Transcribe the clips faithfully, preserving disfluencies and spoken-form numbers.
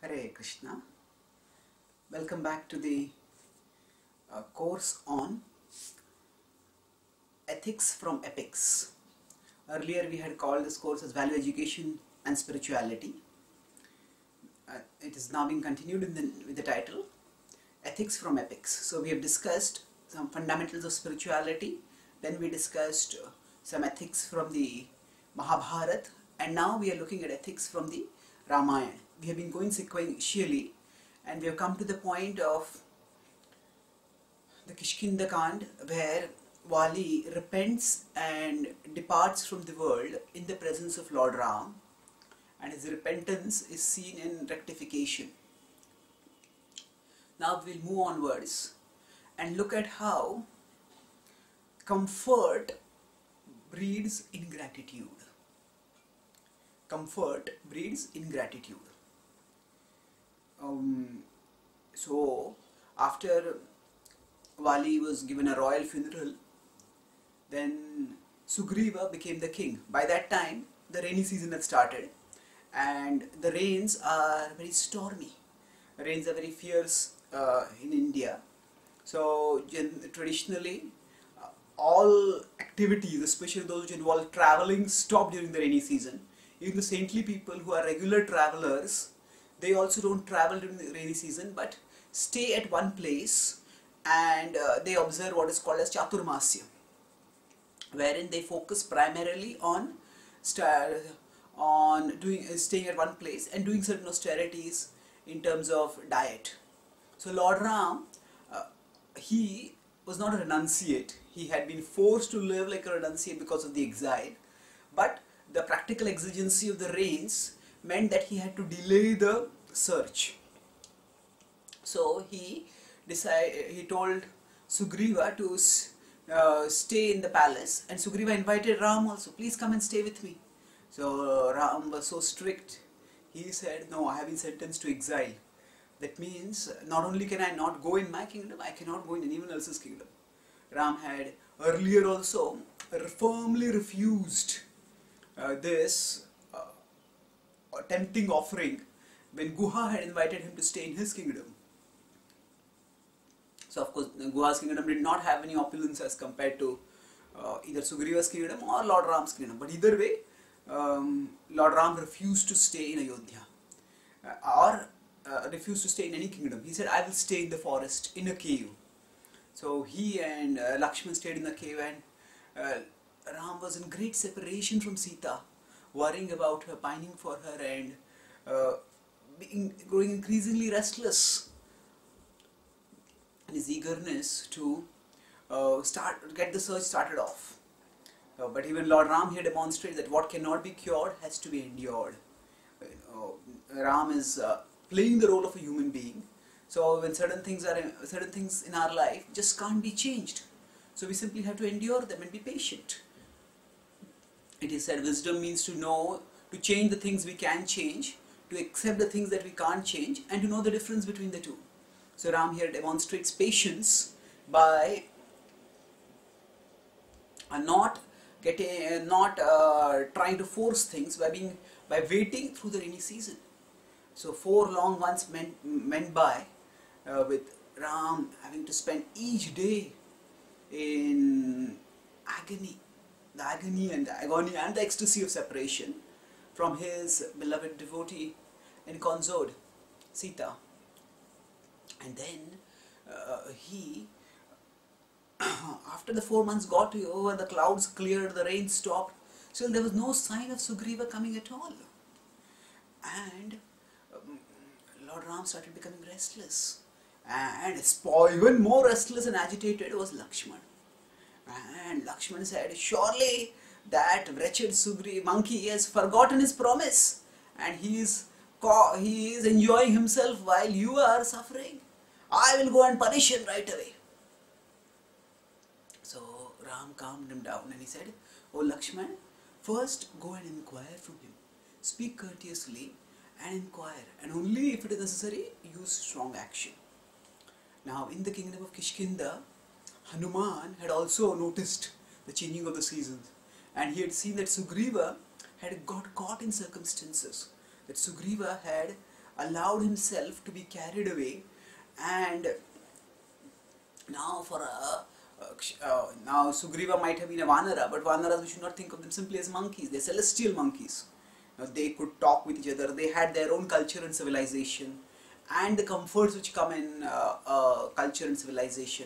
Hare Krishna. Welcome back to the uh, course on ethics from epics. Earlier we had called this course as Value Education and Spirituality. Uh, it is now being continued in the, with the title Ethics from Epics. So we have discussed some fundamentals of spirituality, then we discussed uh, some ethics from the Mahabharata, and now we are looking at ethics from the Ramayana. We have been going sequentially and we have come to the point of the Kishkinda Kand, where Vali repents and departs from the world in the presence of Lord Ram, and his repentance is seen in rectification. Now we will move onwards and look at how comfort breeds ingratitude. Comfort breeds ingratitude. Um, so, after Vali was given a royal funeral, then Sugriva became the king. By that time, the rainy season had started, and the rains are very stormy. Rains are very fierce uh, in India. So, traditionally, uh, all activities, especially those which involve traveling, stop during the rainy season. Even the saintly people who are regular travelers, they also don't travel during the rainy season but stay at one place, and uh, they observe what is called as Chaturmasya, wherein they focus primarily on on doing staying at one place and doing certain austerities in terms of diet. So Lord Ram, uh, he was not a renunciate. He had been forced to live like a renunciate because of the exile, but the practical exigency of the rains meant that he had to delay the search. So he decided, he told Sugriva to uh, stay in the palace, and Sugriva invited Ram also, please come and stay with me. So uh, Ram was so strict, he said, no, I have been sentenced to exile. That means not only can I not go in my kingdom, I cannot go in anyone else's kingdom. Ram had earlier also firmly refused uh, this a tempting offering when Guha had invited him to stay in his kingdom. So of course Guha's kingdom did not have any opulence as compared to uh, either Sugriva's kingdom or Lord Ram's kingdom, but either way um, Lord Ram refused to stay in Ayodhya uh, or uh, refused to stay in any kingdom. He said, I will stay in the forest, in a cave. So he and uh, Lakshman stayed in the cave, and uh, Ram was in great separation from Sita, worrying about her, pining for her, and uh, being, growing increasingly restless in his eagerness to uh, start get the search started off. Uh, but even Lord Ram here demonstrates that what cannot be cured has to be endured. Uh, Ram is uh, playing the role of a human being. So when certain things are in, certain things in our life just can't be changed, so we simply have to endure them and be patient. It is said wisdom means to know, to change the things we can change, to accept the things that we can't change, and to know the difference between the two. So Ram here demonstrates patience by uh, not getting, uh, not uh, trying to force things, by being, by waiting through the rainy season. So four long months went, went by uh, with Ram having to spend each day in agony. The agony and the agony and the ecstasy of separation from his beloved devotee and consort, Sita. And then uh, he, after the four months got over, the clouds cleared, the rain stopped, still there was no sign of Sugriva coming at all. And um, Lord Ram started becoming restless. And even more restless and agitated was Lakshman. And Lakshman said, surely that wretched Sugri monkey has forgotten his promise, and he is, he is enjoying himself while you are suffering. I will go and punish him right away. So Ram calmed him down and he said, oh Lakshman, first go and inquire from him. Speak courteously and inquire, and only if it is necessary, use strong action. Now in the kingdom of Kishkinda, Hanuman had also noticed the changing of the seasons, and he had seen that Sugriva had got caught in circumstances, that Sugriva had allowed himself to be carried away. And now for a uh, uh, now Sugriva might have been a Vanara, but Vanaras, we should not think of them simply as monkeys. They're celestial monkeys. Now, they could talk with each other. They had their own culture and civilization, and the comforts which come in uh, uh, culture and civilization.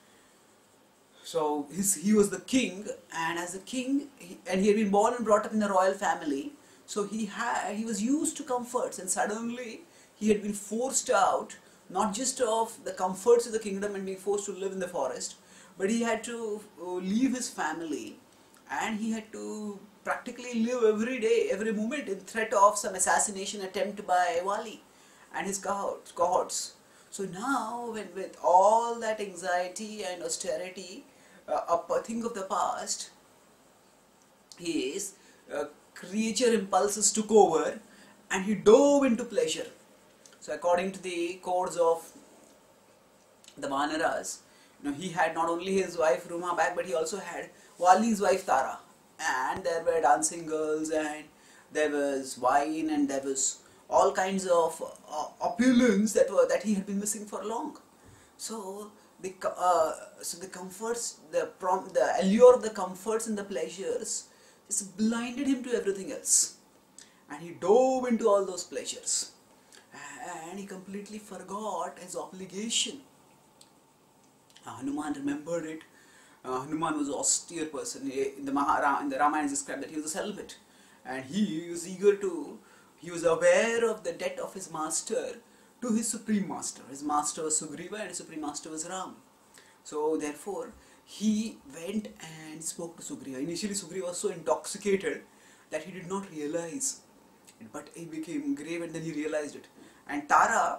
So his, he was the king, and as a king, he, and he had been born and brought up in a royal family. So he had he was used to comforts, and suddenly he had been forced out, not just of the comforts of the kingdom and being forced to live in the forest, but he had to uh, leave his family, and he had to practically live every day, every moment in threat of some assassination attempt by Wali and his cohorts. cohorts. So now, when with all that anxiety and austerity, uh, a thing of the past, his uh, creature impulses took over, and he dove into pleasure. So according to the codes of the Vanaras, you know, he had not only his wife Ruma back, but he also had Wali's wife Tara, and there were dancing girls, and there was wine, and there was all kinds of uh, opulence that were that he had been missing for long. So the uh, so the comforts, the prom, the allure of the comforts and the pleasures just blinded him to everything else, and he dove into all those pleasures, and he completely forgot his obligation. Uh, Hanuman remembered it. Uh, Hanuman was an austere person. In the Mahara, in the Ramayana, is described that he was a celibate, and he was eager to. He was aware of the debt of his master to his supreme master. His master was Sugriva, and his supreme master was Ram. So therefore, he went and spoke to Sugriva. Initially, Sugriva was so intoxicated that he did not realize it, but he became grave, and then he realized it. And Tara,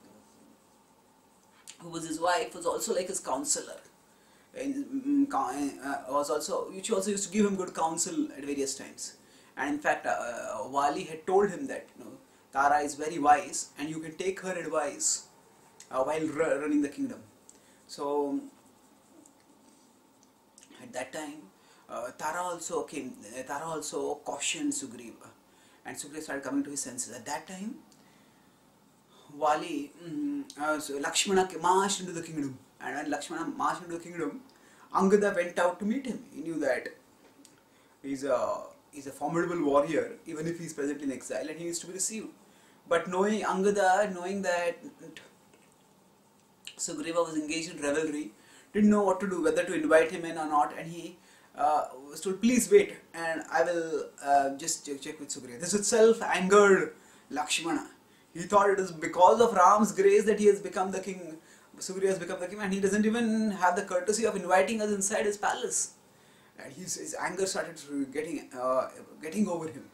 who was his wife, was also like his counselor. And, uh, was also, which also used to give him good counsel at various times. And in fact, uh, Wali had told him that, you know, Tara is very wise, and you can take her advice uh, while running the kingdom. So at that time, uh, Tara also came. Uh, Tara also cautioned Sugriva, and Sugriva started coming to his senses. At that time, Wali, um, uh, so Lakshmana marched into the kingdom, and when Lakshmana marched into the kingdom, Angada went out to meet him. He knew that he's a he's a formidable warrior, even if he's presently in exile, and he needs to be received. But knowing Angada, knowing that Sugriva was engaged in revelry, didn't know what to do, whether to invite him in or not, and he uh, was told, please wait, and I will uh, just check, check with Sugriva. This itself angered Lakshmana. He thought it is because of Ram's grace that he has become the king, Sugriva has become the king, and he doesn't even have the courtesy of inviting us inside his palace. And his, his anger started getting uh, getting over him.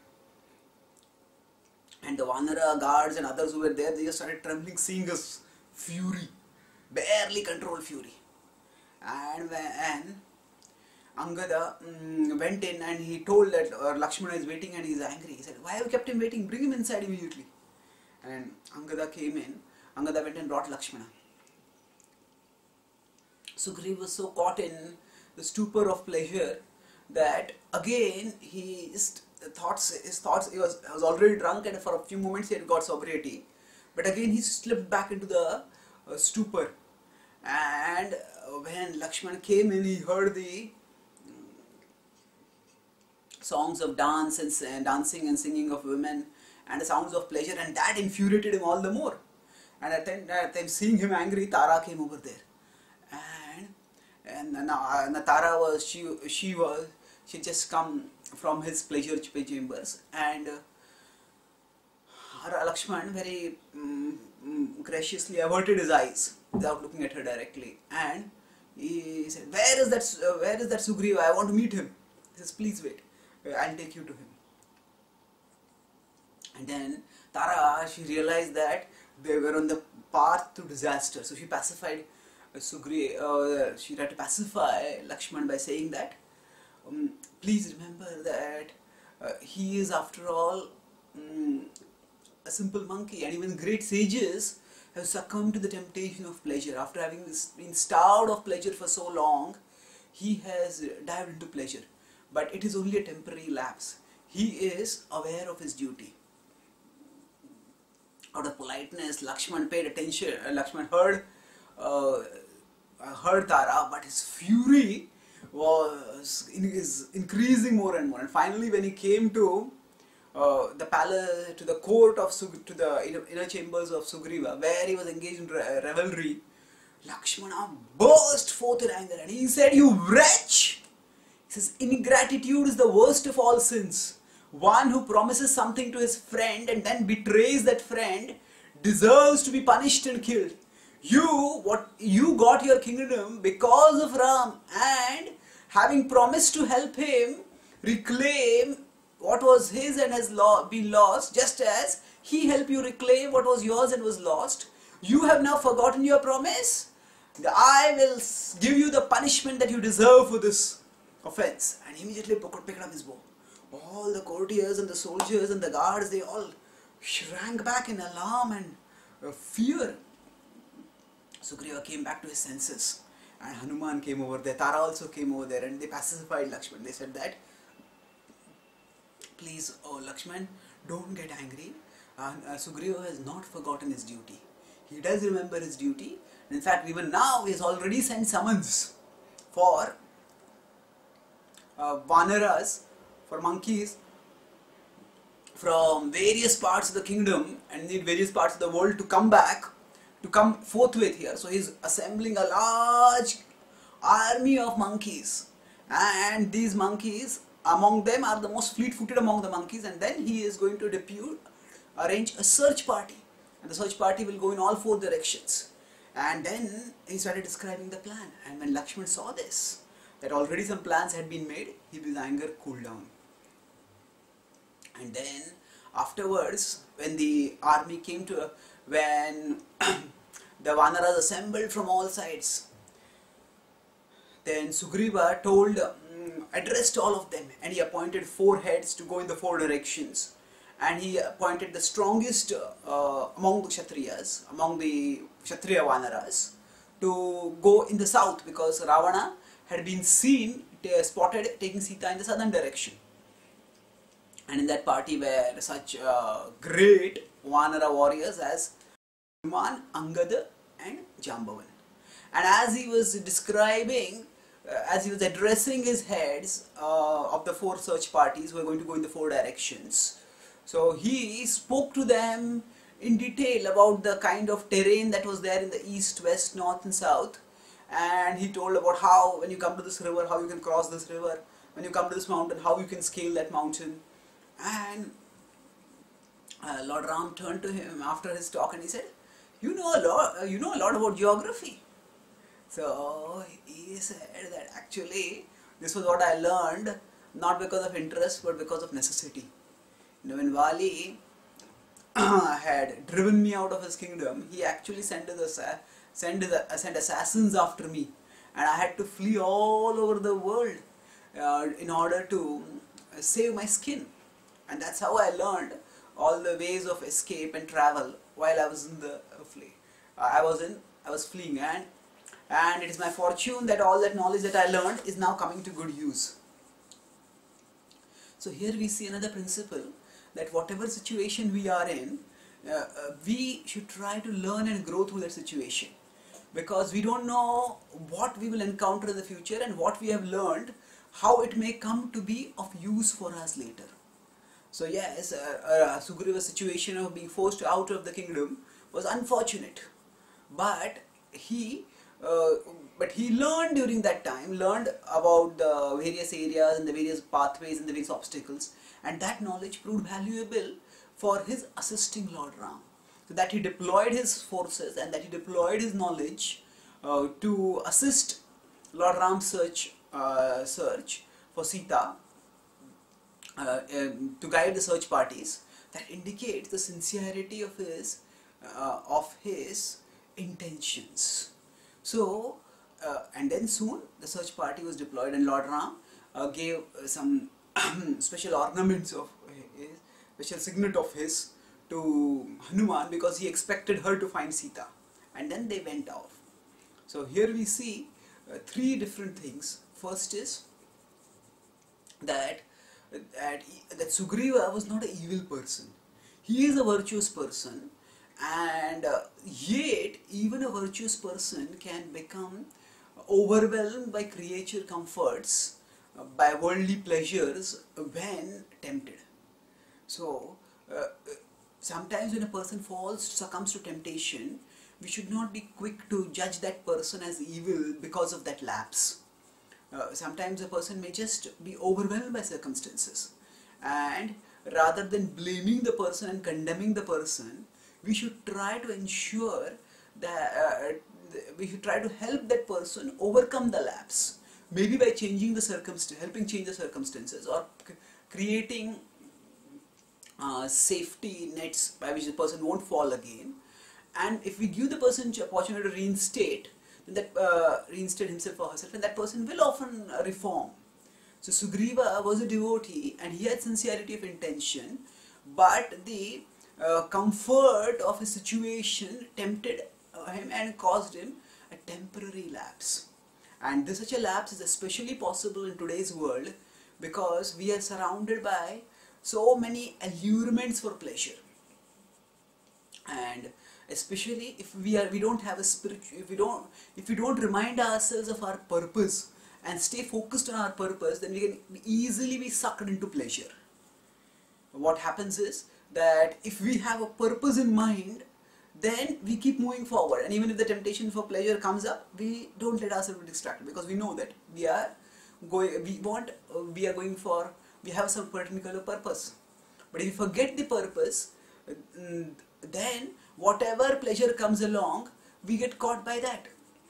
And the Vanara guards and others who were there, they just started trembling, seeing his fury, barely controlled fury. And when Angada um, went in and he told that uh, Lakshmana is waiting and he is angry, he said, why have you kept him waiting? Bring him inside immediately. And Angada came in. Angada went and brought Lakshmana. Sugriva was so caught in the stupor of pleasure that again his thoughts, his thoughts, he was, was already drunk, and for a few moments he had got sobriety. But again he slipped back into the uh, stupor. And uh, when Lakshmana came in, he heard the um, songs of dance and uh, dancing and singing of women, and the sounds of pleasure, and that infuriated him all the more. And at that time, seeing him angry, Tara came over there. And And uh, Tara was she she was she just come from his pleasure chambers, and uh, Lakshman very um, graciously averted his eyes without looking at her directly, and he said, "Where is that? Uh, where is that Sugriva? I want to meet him." He says, "Please wait. I'll take you to him." And then Tara, she realized that they were on the path to disaster, so she pacified. Sugri, uh, she tried to pacify Lakshman by saying that, um, please remember that uh, he is after all um, a simple monkey, and even great sages have succumbed to the temptation of pleasure. After having been starved of pleasure for so long, he has dived into pleasure, but it is only a temporary lapse. He is aware of his duty, or out of politeness, Lakshman paid attention. Uh, Lakshman heard uh, heard Tara, but his fury was in, is increasing more and more. And finally, when he came to uh, the palace, to the court of Sug to the inner, inner chambers of Sugriva, where he was engaged in re revelry, Lakshmana burst forth in anger, and he said, "You wretch!" He says, "Ingratitude is the worst of all sins. One who promises something to his friend and then betrays that friend deserves to be punished and killed. You, what you got your kingdom because of Ram, and having promised to help him reclaim what was his and has lo been lost, just as he helped you reclaim what was yours and was lost, you have now forgotten your promise. I will give you the punishment that you deserve for this offense." And immediately picked up his bow. All the courtiers and the soldiers and the guards, they all shrank back in alarm and uh, fear. Sugriva came back to his senses, and Hanuman came over there. Tara also came over there, and they pacified Lakshman. They said that, "Please, oh Lakshman, don't get angry. Uh, uh, Sugriva has not forgotten his duty. He does remember his duty. In fact, even now, he has already sent summons for uh, Vanaras, for monkeys from various parts of the kingdom and in various parts of the world to come back, to come forthwith here. So he is assembling a large army of monkeys, and these monkeys, among them are the most fleet-footed among the monkeys, and then he is going to depute, arrange a search party, and the search party will go in all four directions. And then he started describing the plan, and when Lakshman saw this, that already some plans had been made, his anger cooled down. And then afterwards, when the army came to, when the Vanaras assembled from all sides, then Sugriva told, um, addressed all of them, and he appointed four heads to go in the four directions. And he appointed the strongest uh, among the Kshatriyas, among the Kshatriya Vanaras, to go in the south, because Ravana had been seen, spotted taking Sita in the southern direction. And in that party were such uh, great Vanara warriors as Hanuman, Angada and Jambavan. And as he was describing, uh, as he was addressing his heads uh, of the four search parties who were going to go in the four directions, so he spoke to them in detail about the kind of terrain that was there in the east, west, north and south. And he told about how, when you come to this river, how you can cross this river. When you come to this mountain, how you can scale that mountain. And uh, Lord Ram turned to him after his talk and he said, you know a lot, uh, you know a lot about geography. So he said that actually this was what I learned, not because of interest but because of necessity. You know, when Vali had driven me out of his kingdom, he actually sent his, sent, his, sent assassins after me, and I had to flee all over the world uh, in order to save my skin. And that's how I learned all the ways of escape and travel while I was in the uh, flee. Uh, I was in, I was fleeing, and and it is my fortune that all that knowledge that I learned is now coming to good use. So here we see another principle, that whatever situation we are in, uh, uh, we should try to learn and grow through that situation, because we don't know what we will encounter in the future, and what we have learned, how it may come to be of use for us later. So yes, uh, uh, Sugriva's situation of being forced out of the kingdom was unfortunate, but he uh, but he learned during that time, learned about the various areas and the various pathways and the various obstacles, and that knowledge proved valuable for his assisting Lord Ram. So that he deployed his forces and that he deployed his knowledge uh, to assist Lord Ram's search, uh, search for Sita, uh, um, to guide the search parties. That indicates the sincerity of his, uh, of his intentions. So, uh, and then soon the search party was deployed, and Lord Ram uh, gave uh, some special ornaments of his, special signet of his to Hanuman, because he expected her to find Sita, and then they went off. So here we see uh, three different things. First is that that, that Sugriva was not an evil person. He is a virtuous person, And uh, yet even a virtuous person can become overwhelmed by creature comforts, uh, by worldly pleasures when tempted. So uh, sometimes when a person falls, succumbs to temptation, we should not be quick to judge that person as evil because of that lapse. Uh, sometimes a person may just be overwhelmed by circumstances, and rather than blaming the person and condemning the person, we should try to ensure that uh, we should try to help that person overcome the lapse, maybe by changing the circumstance, helping change the circumstances, or creating uh, safety nets by which the person won't fall again. And if we give the person the opportunity to reinstate, then that uh, reinstate himself or herself, and that person will often uh, reform. So Sugriva was a devotee and he had sincerity of intention, but the uh, comfort of his situation tempted uh, him and caused him a temporary lapse. And this such a lapse is especially possible in today's world because we are surrounded by so many allurements for pleasure. And especially if we are we don't have a spiritual, if we don't if we don't remind ourselves of our purpose and stay focused on our purpose, then we can easily be sucked into pleasure. What happens is that if we have a purpose in mind, then we keep moving forward, and even if the temptation for pleasure comes up, we don't let ourselves be distracted because we know that we are going we want we are going for we have some particular purpose. But if you forget the purpose, then whatever pleasure comes along, we get caught by that.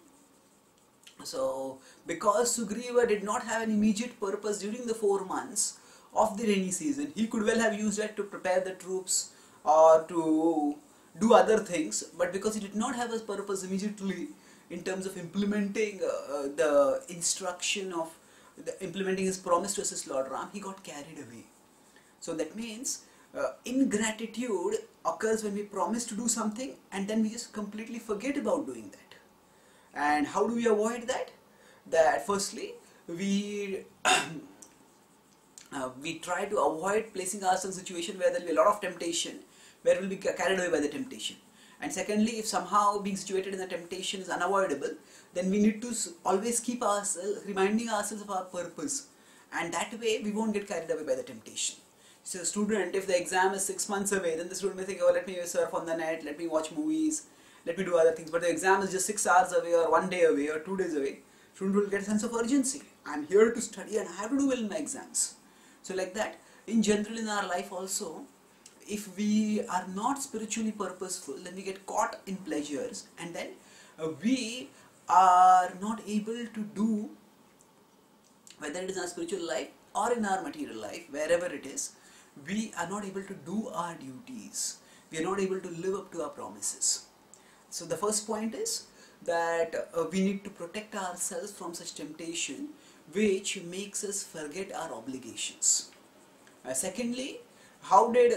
So because Sugriva did not have an immediate purpose during the four months of the rainy season, he could well have used that to prepare the troops or to do other things, but because he did not have a purpose immediately in terms of implementing uh, the instruction of the, implementing his promise to assist Lord Ram, he got carried away. So that means uh, ingratitude occurs when we promise to do something and then we just completely forget about doing that. And how do we avoid that? That firstly, we uh, we try to avoid placing ourselves in a situation where there will be a lot of temptation, where we will be carried away by the temptation. And secondly, if somehow being situated in the temptation is unavoidable, then we need to always keep ourselves, reminding ourselves of our purpose. And that way, we won't get carried away by the temptation. So a student, if the exam is six months away, then the student may think, oh, let me surf on the net, let me watch movies, let me do other things. But the exam is just six hours away or one day away or two days away. Student will get a sense of urgency. I'm here to study and I have to do well in my exams. So like that, in general in our life also, if we are not spiritually purposeful, then we get caught in pleasures, and then uh, we are not able to do, whether it is in our spiritual life or in our material life, wherever it is, we are not able to do our duties. We are not able to live up to our promises. So the first point is that uh, we need to protect ourselves from such temptation which makes us forget our obligations. Uh, secondly, how did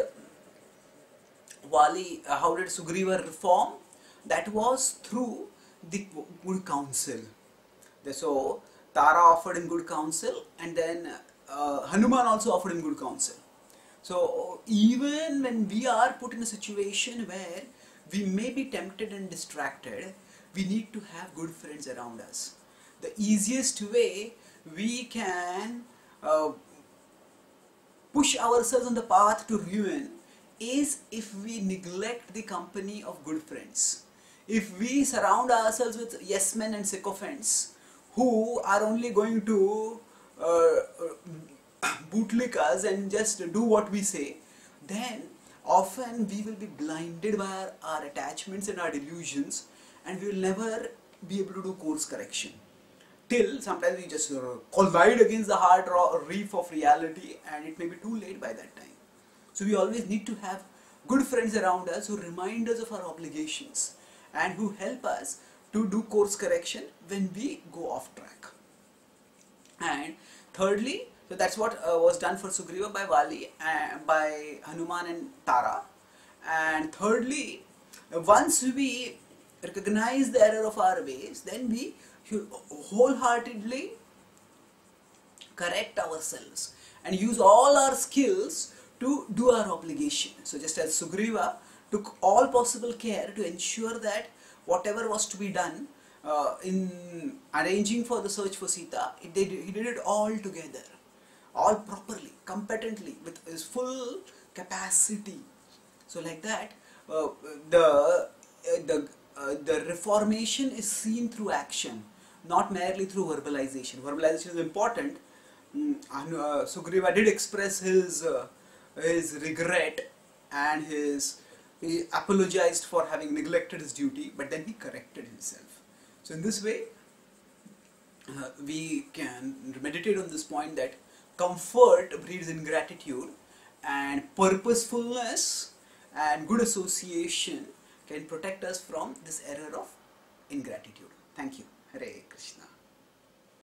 Vali, uh, how did Sugriva reform? That was through the good counsel. So Tara offered him good counsel, and then uh, Hanuman also offered him good counsel. So even when we are put in a situation where we may be tempted and distracted, we need to have good friends around us. The easiest way we can uh, push ourselves on the path to ruin is if we neglect the company of good friends. If we surround ourselves with yes men and sycophants who are only going to uh, bootlick us and just do what we say, then often we will be blinded by our, our attachments and our delusions, and we will never be able to do course correction. Till sometimes we just uh, collide against the hard reef of reality, and it may be too late by that time. So we always need to have good friends around us who remind us of our obligations and who help us to do course correction when we go off track. And thirdly, so that's what uh, was done for Sugriva by Vali, uh, by Hanuman and Tara. And thirdly, once we recognize the error of our ways, then we should wholeheartedly correct ourselves and use all our skills to do our obligation. So just as Sugriva took all possible care to ensure that whatever was to be done uh, in arranging for the search for Sita, it, they, he did it all together, all properly, competently, with his full capacity. So like that, uh, the uh, the uh, the reformation is seen through action, not merely through verbalization. Verbalization is important. Mm, and, uh, Sugriva did express his uh, his regret and his he apologized for having neglected his duty, but then he corrected himself. So in this way, uh, we can meditate on this point that comfort breeds ingratitude, and purposefulness and good association can protect us from this error of ingratitude. Thank you. Hare Krishna.